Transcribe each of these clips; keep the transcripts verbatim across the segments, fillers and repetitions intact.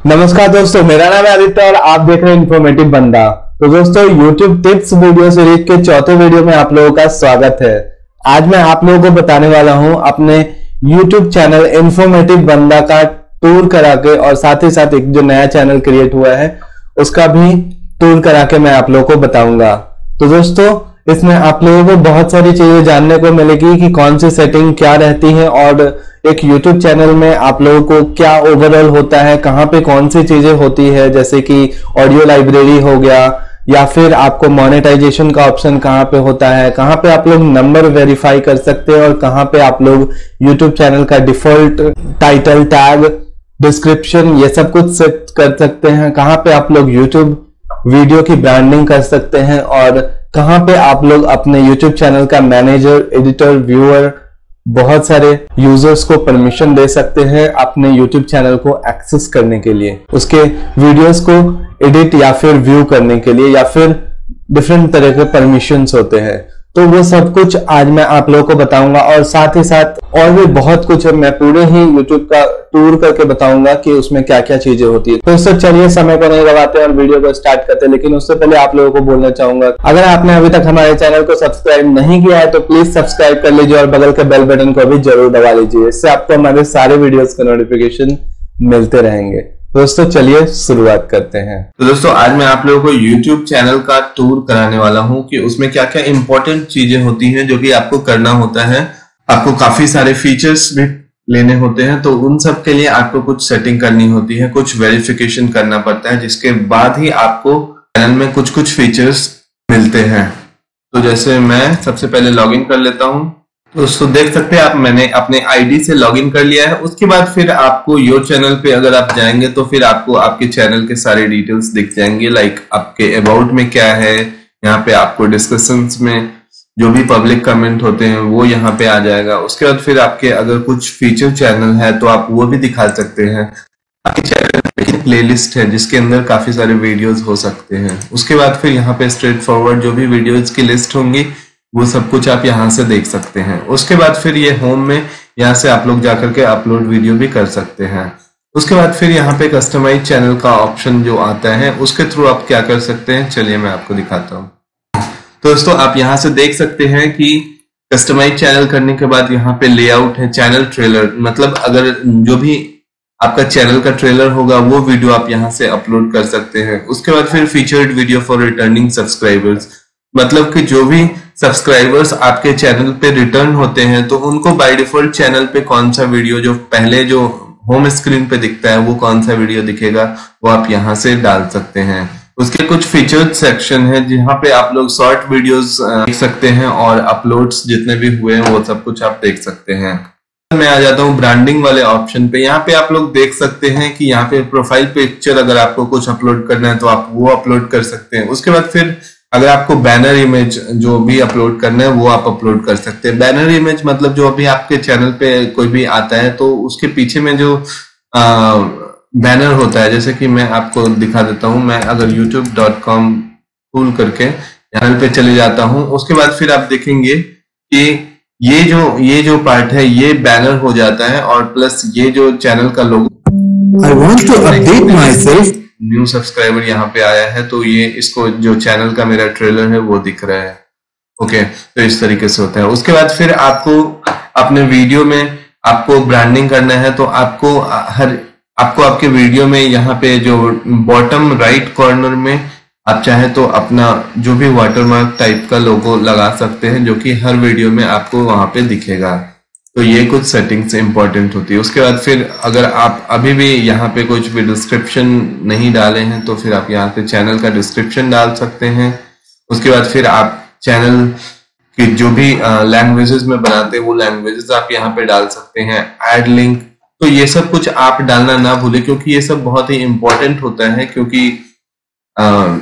नमस्कार दोस्तों, मेरा नाम है आदित्य और आप देख रहे हैं इन्फॉर्मेटिव बंदा। तो दोस्तों, YouTube टिप्स वीडियो सीरीज के चौथे वीडियो में आप लोगों का स्वागत है। आज मैं आप लोगों को बताने वाला हूं अपने YouTube चैनल इन्फॉर्मेटिव बंदा का टूर करा के, और साथ ही साथ एक जो नया चैनल क्रिएट हुआ है उसका भी टूर करा के मैं आप लोगों को बताऊंगा। तो दोस्तों, इसमें आप लोगों को बहुत सारी चीजें जानने को मिलेगी कि कौन सी सेटिंग क्या रहती है, और एक YouTube चैनल में आप लोगों को क्या ओवरऑल होता है, कहाँ पे कौन सी चीजें होती है, जैसे कि ऑडियो लाइब्रेरी हो गया, या फिर आपको मोनेटाइजेशन का ऑप्शन कहाँ पे होता है, कहाँ पे आप लोग नंबर वेरीफाई कर सकते हैं, और कहाँ पे आप लोग YouTube चैनल का डिफॉल्ट टाइटल, टैग, डिस्क्रिप्शन ये सब कुछ सेट कर सकते हैं, कहाँ पे आप लोग YouTube वीडियो की ब्रांडिंग कर सकते हैं, और कहाँ पे आप लोग अपने YouTube चैनल का मैनेजर, एडिटर, व्यूअर, बहुत सारे यूजर्स को परमिशन दे सकते हैं अपने YouTube चैनल को एक्सेस करने के लिए, उसके वीडियोस को एडिट या फिर व्यू करने के लिए, या फिर डिफरेंट तरह के परमिशंस होते हैं। तो वो सब कुछ आज मैं आप लोगों को बताऊंगा, और साथ ही साथ और भी बहुत कुछ है, मैं पूरे ही YouTube का टूर करके बताऊंगा कि उसमें क्या क्या चीजें होती है। तो इससे चलिए समय को नहीं लगाते और वीडियो को स्टार्ट करते हैं। लेकिन उससे पहले आप लोगों को बोलना चाहूंगा, अगर आपने अभी तक हमारे चैनल को सब्सक्राइब नहीं किया है तो प्लीज सब्सक्राइब कर लीजिए, और बगल के बेल बटन को भी जरूर दबा लीजिए। इससे आपको हमारे सारे वीडियोस के नोटिफिकेशन मिलते रहेंगे। दोस्तों, चलिए शुरुआत करते हैं। तो दोस्तों, आज मैं आप लोगों को YouTube चैनल का टूर कराने वाला हूं कि उसमें क्या क्या इंपॉर्टेंट चीजें होती हैं जो कि आपको करना होता है। आपको काफी सारे फीचर्स भी लेने होते हैं, तो उन सब के लिए आपको कुछ सेटिंग करनी होती है, कुछ वेरिफिकेशन करना पड़ता है, जिसके बाद ही आपको चैनल में कुछ कुछ फीचर्स मिलते हैं। तो जैसे मैं सबसे पहले लॉगिन कर लेता हूं। दोस्तों, देख सकते हैं आप, मैंने अपने आईडी से लॉगिन कर लिया है। उसके बाद फिर आपको योर चैनल पे अगर आप जाएंगे तो फिर आपको आपके चैनल के सारे डिटेल्स दिख जाएंगे। लाइक आपके अबाउट में क्या है, यहाँ पे आपको डिस्कशंस में जो भी पब्लिक कमेंट होते हैं वो यहाँ पे आ जाएगा। उसके बाद फिर आपके अगर कुछ फीचर चैनल है तो आप वो भी दिखा सकते हैं। आपके चैनल में प्लेलिस्ट है जिसके अंदर काफी सारे वीडियोज हो सकते हैं। उसके बाद फिर यहाँ पे स्ट्रेट फॉरवर्ड जो भी वीडियोज की लिस्ट होंगी वो सब कुछ आप यहाँ से देख सकते हैं। उसके बाद फिर ये होम में यहाँ से आप लोग जाकर के अपलोड वीडियो भी कर सकते हैं। उसके बाद फिर यहाँ पे कस्टमाइज चैनल का ऑप्शन जो आता है उसके थ्रू आप क्या कर सकते हैं, चलिए मैं आपको दिखाता हूँ। तो दोस्तों, आप यहाँ से देख सकते हैं कि कस्टमाइज चैनल करने के बाद यहाँ पे लेआउट है, चैनल ट्रेलर, मतलब अगर जो भी आपका चैनल का ट्रेलर होगा वो वीडियो आप यहाँ से अपलोड कर सकते हैं। उसके बाद फिर featured video for returning subscribers, मतलब कि जो भी सब्सक्राइबर्स आपके चैनल पे रिटर्न होते हैं तो उनको बाय डिफॉल्ट चैनल पे कौन सा वीडियो जो पहले जो होम स्क्रीन पे दिखता है वो कौन सा वीडियो दिखेगा वो आप यहाँ से डाल सकते हैं। उसके कुछ फीचर्ड सेक्शन है जहाँ पे आप लोग शॉर्ट वीडियोस देख सकते हैं, और अपलोड्स जितने भी हुए हैं वो सब कुछ आप देख सकते हैं। मैं आ जाता हूँ ब्रांडिंग वाले ऑप्शन पे। यहाँ पे आप लोग देख सकते हैं कि यहाँ पे प्रोफाइल पिक्चर अगर आपको कुछ अपलोड करना है तो आप वो अपलोड कर सकते हैं। उसके बाद फिर अगर आपको बैनर इमेज जो भी अपलोड करना है वो आप अपलोड कर सकते हैं। बैनर इमेज मतलब जो अभी आपके चैनल पे कोई भी आता है तो उसके पीछे में जो आ, बैनर होता है, जैसे कि मैं आपको दिखा देता हूं। मैं अगर यूट्यूब डॉट कॉम खोल करके चैनल पे चले जाता हूं, उसके बाद फिर आप देखेंगे कि ये जो ये जो पार्ट है ये बैनर हो जाता है, और प्लस ये जो चैनल का logo, I want to update myself, new subscriber यहाँ पे आया है तो ये इसको जो चैनल का मेरा ट्रेलर है वो दिख रहा है। ओके, तो इस तरीके से होता है। उसके बाद फिर आपको अपने वीडियो में आपको ब्रांडिंग करना है तो आपको हर आपको आपके वीडियो में यहाँ पे जो बॉटम राइट कॉर्नर में आप चाहे तो अपना जो भी वाटरमार्क टाइप का लोगो लगा सकते हैं, जो कि हर वीडियो में आपको वहां पे दिखेगा। तो ये कुछ सेटिंग्स इंपॉर्टेंट होती है। उसके बाद फिर अगर आप अभी भी यहाँ पे कुछ भी डिस्क्रिप्शन नहीं डाले हैं तो फिर आप यहाँ पे चैनल का डिस्क्रिप्शन डाल सकते हैं। उसके बाद फिर आप चैनल की जो भी लैंग्वेजेस में बनाते हैं वो लैंग्वेजेस आप यहाँ पे डाल सकते हैं। ऐड लिंक, तो ये सब कुछ आप डालना ना भूलें क्योंकि ये सब बहुत ही इंपॉर्टेंट होता है, क्योंकि आ,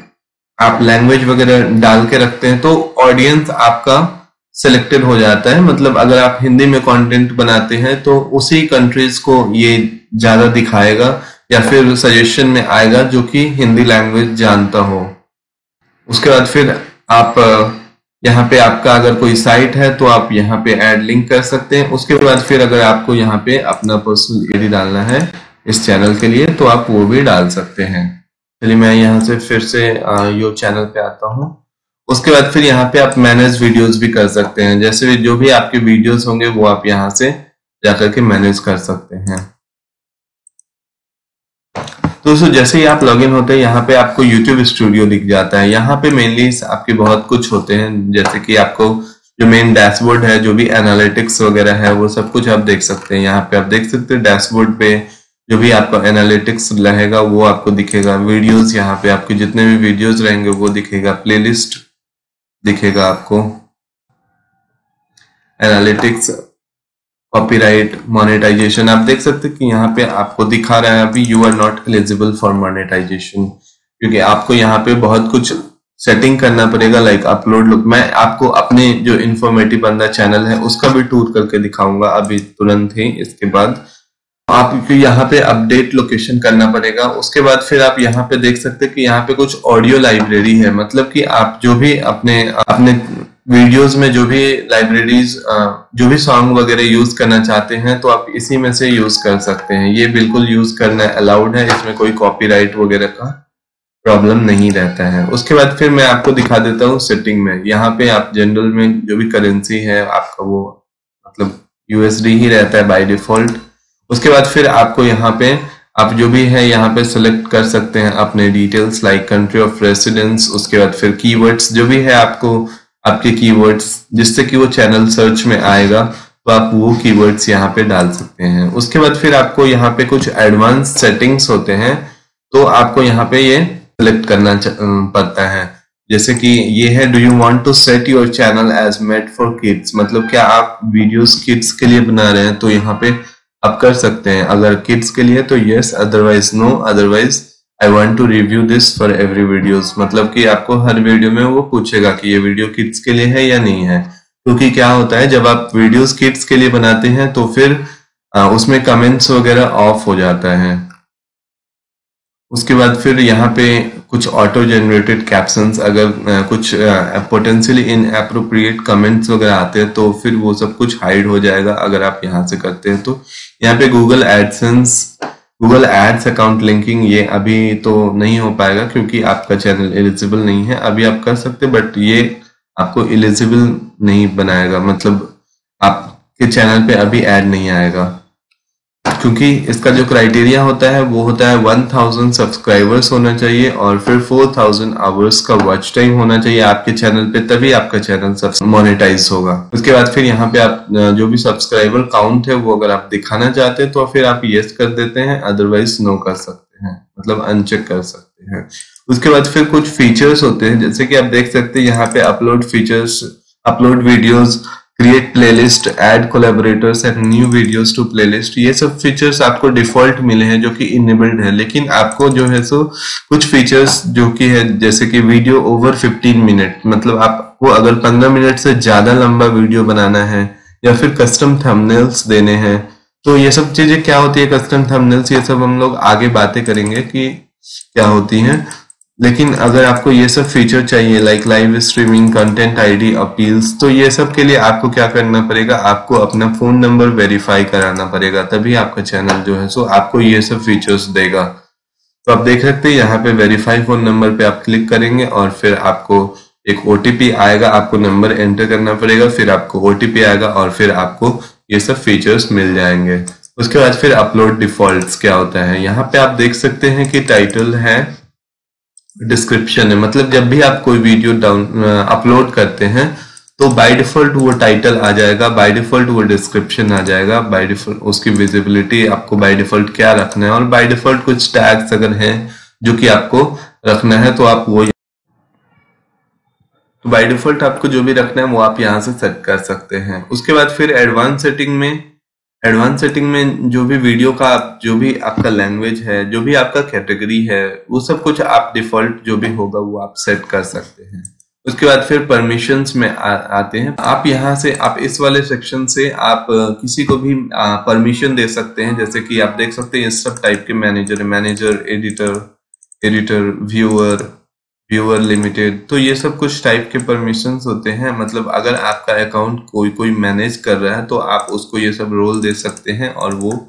आप लैंग्वेज वगैरह डाल के रखते हैं तो ऑडियंस आपका सिलेक्टेड हो जाता है। मतलब अगर आप हिंदी में कंटेंट बनाते हैं तो उसी कंट्रीज को ये ज्यादा दिखाएगा या फिर सजेशन में आएगा जो कि हिंदी लैंग्वेज जानता हो। उसके बाद फिर आप यहाँ पे आपका अगर कोई साइट है तो आप यहाँ पे ऐड लिंक कर सकते हैं। उसके बाद फिर अगर आपको यहाँ पे अपना पर्सनल आईडी डालना है इस चैनल के लिए, तो आप वो भी डाल सकते हैं। चलिए मैं यहाँ से फिर से यो चैनल पे आता हूँ। उसके बाद फिर यहाँ पे आप मैनेज वीडियोस भी कर सकते हैं। जैसे जो भी आपके वीडियोस होंगे वो आप यहाँ से जाकर के मैनेज कर सकते हैं। दोस्तों जैसे ही आप लॉगिन होते हैं यहाँ पे आपको YouTube स्टूडियो दिख जाता है। यहाँ पे मेनली आपके बहुत कुछ होते हैं, जैसे कि आपको जो मेन डैशबोर्ड है, जो भी एनालिटिक्स वगैरह है, वो सब कुछ आप देख सकते हैं। यहाँ पे आप देख सकते हैं डैशबोर्ड पे जो भी आपका एनालिटिक्स रहेगा वो आपको दिखेगा। वीडियोस, यहाँ पे आपके जितने भी वीडियोस रहेंगे वो दिखेगा। प्लेलिस्ट दिखेगा आपको, एनालिटिक्स, कॉपीराइट, मोनेटाइजेशन। आप देख सकते हैं कि यहाँ पे आपको दिखा रहा है अभी you are not eligible for monetisation, क्योंकि आपको यहाँ पे बहुत कुछ सेटिंग करना पड़ेगा, लाइक अपलोड लुक। मैं आपको अपने जो इन्फॉर्मेटिव बंदा चैनल है उसका भी टूर करके दिखाऊंगा अभी तुरंत ही। इसके बाद आपको यहाँ पे अपडेट लोकेशन करना पड़ेगा। उसके बाद फिर आप यहाँ पे देख सकते हैं कि यहाँ पे कुछ ऑडियो लाइब्रेरी है, मतलब कि आप जो भी अपने अपने वीडियोस में जो भी लाइब्रेरीज, जो भी सॉन्ग वगैरह यूज करना चाहते हैं तो आप इसी में से यूज कर सकते हैं। ये बिल्कुल यूज करना अलाउड है, इसमें कोई कॉपीराइट वगैरह का प्रॉब्लम नहीं रहता है। उसके बाद फिर मैं आपको दिखा देता हूँ सेटिंग में। यहाँ पे आप जनरल में जो भी करेंसी है आपका वो मतलब यूएसडी ही रहता है बाय डिफॉल्ट। उसके बाद फिर आपको यहाँ पे आप जो भी है यहाँ पे सिलेक्ट कर सकते हैं अपने details, like country of residence. उसके बाद फिर कीवर्ड्स जो भी है आपको, आपके कीवर्ड्स जिससे कि वो चैनल सर्च में आएगा, तो आप वो कीवर्ड्स यहाँ पे डाल सकते हैं। उसके बाद फिर आपको यहाँ पे कुछ एडवांस सेटिंग्स होते हैं, तो आपको यहाँ पे ये सिलेक्ट करना पड़ता है। जैसे कि ये है, do you want to set your channel as made for kids, मतलब क्या आप वीडियोस किड्स के लिए बना रहे हैं, तो यहाँ पे आप कर सकते हैं। अगर किड्स के लिए तो yes, otherwise no, otherwise I want to review this for every videos, मतलब कि आपको हर वीडियो में वो पूछेगा कि ये वीडियो किड्स के लिए है या नहीं है। क्योंकि क्या होता है, जब आप वीडियोस किड्स के लिए बनाते हैं तो फिर आ, उसमें कमेंट्स वगैरह ऑफ हो जाता है। उसके बाद फिर यहाँ पे कुछ ऑटो जनरेटेड कैप्शंस, अगर आ, कुछ पोटेंशियली इनएप्रोप्रिएट कमेंट्स वगैरह आते हैं तो फिर वो सब कुछ हाइड हो जाएगा अगर आप यहाँ से करते हैं तो। यहाँ पे Google AdSense, Google ads account linking, ये अभी तो नहीं हो पाएगा क्योंकि आपका चैनल एलिजिबल नहीं है। अभी आप कर सकते हैं बट ये आपको एलिजिबल नहीं बनाएगा, मतलब आपके चैनल पे अभी ऐड नहीं आएगा, क्योंकि इसका जो क्राइटेरिया होता है वो होता है वन थाउजेंड सब्सक्राइबर्स होना चाहिए और फिर फोर थाउजेंड आवर्स का वॉच टाइम होना चाहिए आपके चैनल पे, तभी आपका चैनल मोनेटाइज होगा। उसके बाद फिर यहाँ पे आप जो भी सब्सक्राइबर काउंट है वो अगर आप दिखाना चाहते हैं तो फिर आप यस कर देते हैं, अदरवाइज नो कर सकते हैं, मतलब अनचेक कर सकते हैं। उसके बाद फिर कुछ फीचर्स होते हैं, जैसे कि आप देख सकते हैं यहाँ पे upload features, upload videos, create playlist, add collaborators and new videos to playlist. ये सब फीचर्स आपको डिफॉल्ट मिले हैं जो कि इनेबल्ड है, लेकिन आपको जो है सो कुछ फीचर्स जो कि है, जैसे कि वीडियो ओवर फिफ्टीन मिनट, मतलब आपको अगर पंद्रह मिनट से ज्यादा लंबा वीडियो बनाना है या फिर कस्टम थंबनेल्स देने हैं, तो ये सब चीजें क्या होती है, कस्टम थंबनेल्स, ये सब हम लोग आगे बातें करेंगे कि क्या होती हैं। लेकिन अगर आपको ये सब फीचर चाहिए like live streaming, content ID, appeals, तो ये सब के लिए आपको क्या करना पड़ेगा, आपको अपना फोन नंबर वेरीफाई कराना पड़ेगा, तभी आपका चैनल जो है सो आपको ये सब फीचर्स देगा। तो आप देख सकते हैं यहाँ पे वेरीफाई फोन नंबर पे आप क्लिक करेंगे और फिर आपको एक ओटीपी आएगा, आपको नंबर एंटर करना पड़ेगा, फिर आपको ओटीपी आएगा और फिर आपको ये सब फीचर्स मिल जाएंगे। उसके बाद फिर अपलोड डिफॉल्ट्स क्या होता है, यहाँ पे आप देख सकते हैं कि टाइटल है, डिस्क्रिप्शन है, मतलब जब भी आप कोई वीडियो डाउन अपलोड करते हैं तो बाय डिफॉल्ट वो टाइटल आ जाएगा, बाय डिफॉल्ट वो डिस्क्रिप्शन आ जाएगा, बाय डिफॉल्ट उसकी विजिबिलिटी आपको बाय डिफॉल्ट क्या रखना है, और बाय डिफॉल्ट कुछ टैग्स अगर हैं जो कि आपको रखना है तो आप वो, तो बाय डिफॉल्ट आपको जो भी रखना है वो आप यहाँ से सेट कर सकते हैं। उसके बाद फिर एडवांस सेटिंग में, एडवांस सेटिंग में जो भी वीडियो का आप, जो भी आपका लैंग्वेज है, जो भी आपका कैटेगरी है, वो सब कुछ आप डिफॉल्ट जो भी होगा वो आप सेट कर सकते हैं। उसके बाद फिर परमिशंस में आ, आते हैं। आप यहाँ से, आप इस वाले सेक्शन से आप किसी को भी परमिशन दे सकते हैं, जैसे कि आप देख सकते हैं इस सब टाइप के manager, manager, editor, editor, viewer, viewer limited, तो ये सब कुछ टाइप के परमिशंस होते हैं। मतलब अगर आपका अकाउंट कोई कोई मैनेज कर रहा है तो आप उसको ये सब रोल दे सकते हैं और वो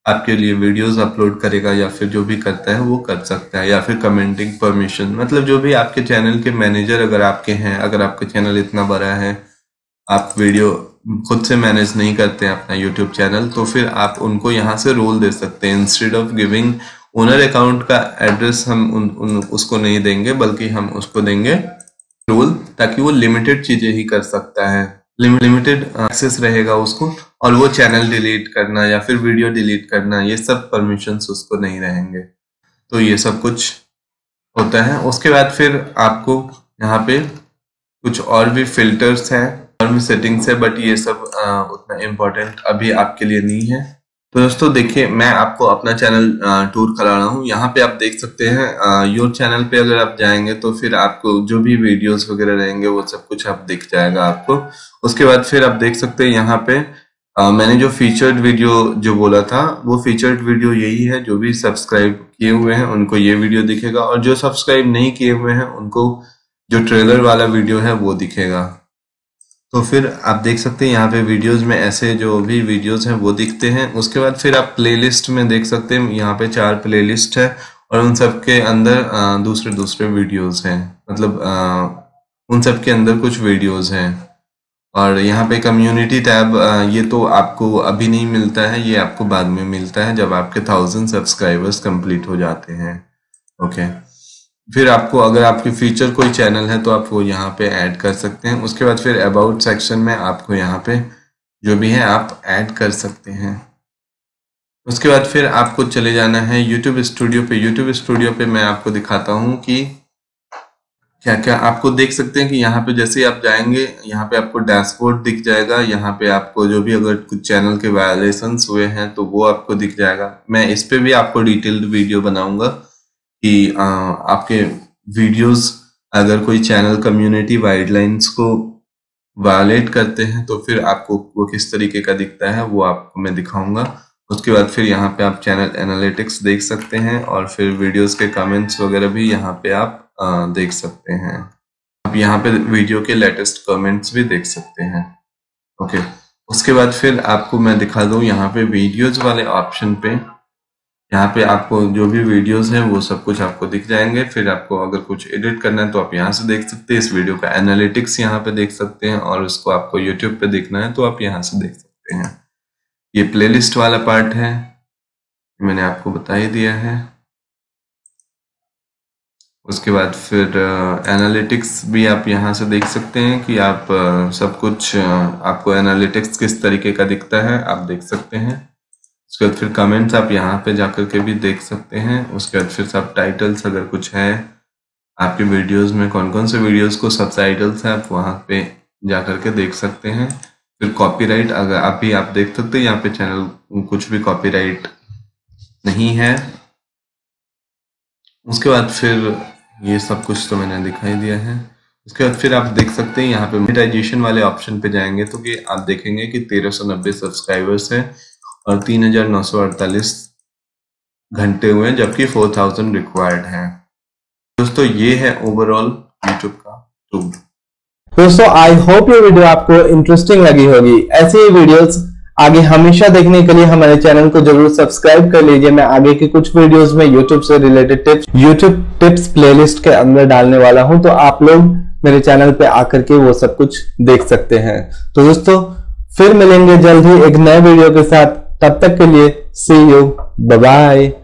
आपके लिए वीडियोस अपलोड करेगा या फिर जो भी करता है वो कर सकता है, या फिर कमेंटिंग परमिशन, मतलब जो भी आपके चैनल के मैनेजर अगर आपके हैं, अगर आपका चैनल इतना बड़ा है, आप वीडियो खुद से मैनेज नहीं करते हैं अपना यूट्यूब चैनल, तो फिर आप उनको यहाँ से रोल दे सकते हैं। Instead of giving owner account का एड्रेस हम उन, उन उसको नहीं देंगे, बल्कि हम उसको देंगे रोल, ताकि वो लिमिटेड चीजें ही कर सकता है, लिमिटेड एक्सेस रहेगा उसको, और वो चैनल डिलीट करना या फिर वीडियो डिलीट करना ये सब परमिशंस उसको नहीं रहेंगे। तो ये सब कुछ होता है। उसके बाद फिर आपको यहाँ पे कुछ और भी फिल्टर्स हैं और भी सेटिंग्स है, बट ये सब आ, उतना इम्पोर्टेंट अभी आपके लिए नहीं है। तो दोस्तों देखिए, मैं आपको अपना चैनल टूर करा रहा हूँ। यहाँ पे आप देख सकते हैं योर चैनल पे अगर आप जाएंगे तो फिर आपको जो भी वीडियोस वगैरह रहेंगे वो सब कुछ आप दिख जाएगा आपको। उसके बाद फिर आप देख सकते हैं यहाँ पे आ, मैंने जो फीचर्ड वीडियो जो बोला था वो फीचर्ड वीडियो यही है। जो भी सब्सक्राइब किए हुए हैं उनको ये वीडियो दिखेगा, और जो सब्सक्राइब नहीं किए हुए हैं उनको जो ट्रेलर वाला वीडियो है वो दिखेगा। तो फिर आप देख सकते हैं यहाँ पे वीडियोस में ऐसे जो भी वीडियोस हैं वो दिखते हैं। उसके बाद फिर आप प्लेलिस्ट में देख सकते हैं, यहाँ पे चार प्लेलिस्ट है और उन सब के अंदर दूसरे दूसरे वीडियोस हैं, मतलब आ, उन सब के अंदर कुछ वीडियोस हैं। और यहाँ पे कम्युनिटी टैब, ये तो आपको अभी नहीं मिलता है, ये आपको बाद में मिलता है जब आपके थाउजेंड सब्सक्राइबर्स कंप्लीट हो जाते हैं। ओके, फिर आपको अगर आपकी फीचर कोई चैनल है तो आप वो यहाँ पे ऐड कर सकते हैं। उसके बाद फिर अबाउट सेक्शन में आपको यहाँ पे जो भी है आप ऐड कर सकते हैं। उसके बाद फिर आपको चले जाना है यूट्यूब स्टूडियो पे। यूट्यूब स्टूडियो पे मैं आपको दिखाता हूँ कि क्या क्या आपको देख सकते हैं कि यहाँ पे जैसे ही आप जाएंगे यहाँ पे आपको डैशबोर्ड दिख जाएगा। यहाँ पे आपको जो भी अगर कुछ चैनल के वायलेशंस हुए हैं तो वो आपको दिख जाएगा। मैं इस पे भी आपको डिटेल्ड वीडियो बनाऊंगा कि आ, आपके वीडियोस अगर कोई चैनल कम्युनिटी गाइडलाइंस को वायलेट करते हैं तो फिर आपको वो किस तरीके का दिखता है वो आपको मैं दिखाऊंगा। उसके बाद फिर यहाँ पे आप चैनल एनालिटिक्स देख सकते हैं, और फिर वीडियोस के कमेंट्स वगैरह भी यहाँ पे आप आ, देख सकते हैं। आप यहाँ पे वीडियो के लेटेस्ट कमेंट्स भी देख सकते हैं। ओके, उसके बाद फिर आपको मैं दिखा दूँ यहाँ पे वीडियोज वाले ऑप्शन पे, यहाँ पे आपको जो भी वीडियोस हैं वो सब कुछ आपको दिख जाएंगे। फिर आपको अगर कुछ एडिट करना है तो आप यहाँ से देख सकते हैं, इस वीडियो का एनालिटिक्स यहाँ पे देख सकते हैं, और उसको आपको यूट्यूब पे देखना है तो आप यहाँ से देख सकते हैं। ये प्लेलिस्ट वाला पार्ट है, मैंने आपको बता ही दिया है। उसके बाद फिर एनालिटिक्स uh, भी आप यहाँ से देख सकते हैं कि आप uh, सब कुछ uh, आपको एनालिटिक्स किस तरीके का दिखता है आप देख सकते हैं। उसके बाद फिर कमेंट्स आप यहाँ पे जाकर के भी देख सकते हैं। उसके बाद फिर सब टाइटल्स अगर कुछ है आपके वीडियोस में, कौन कौन से वीडियोस को सब टाइटल्स है आप वहाँ पे जाकर के देख सकते हैं। फिर कॉपीराइट अगर आप भी आप देख सकते हैं, यहाँ पे चैनल कुछ भी कॉपीराइट नहीं है। उसके बाद फिर ये सब कुछ तो मैंने दिखाई दिया है। उसके बाद फिर आप देख सकते हैं यहाँ पे मोनेटाइजेशन वाले ऑप्शन पे जाएंगे तो कि आप देखेंगे कि तेरह सौ नब्बे सब्सक्राइबर्स है और तीन हजार नौ सौ अड़तालीस घंटे हुए हैं, जबकि फोर थाउजेंड रिक्वायर्ड है। दोस्तों ये है ओवरऑल यूट्यूब का टूल। दोस्तों आई होप ये वीडियो आपको इंटरेस्टिंग लगी होगी। ऐसे ही वीडियोस आगे हमेशा देखने के लिए हमारे चैनल को जरूर सब्सक्राइब कर लीजिए। मैं आगे की कुछ वीडियोस में यूट्यूब से related tips YouTube tips playlist के अंदर डालने वाला हूं, तो आप लोग मेरे चैनल पे आकर के वो सब कुछ देख सकते हैं। तो दोस्तों फिर मिलेंगे जल्द ही एक नए वीडियो के साथ, तब तक के लिए सी यू, बाय बाय।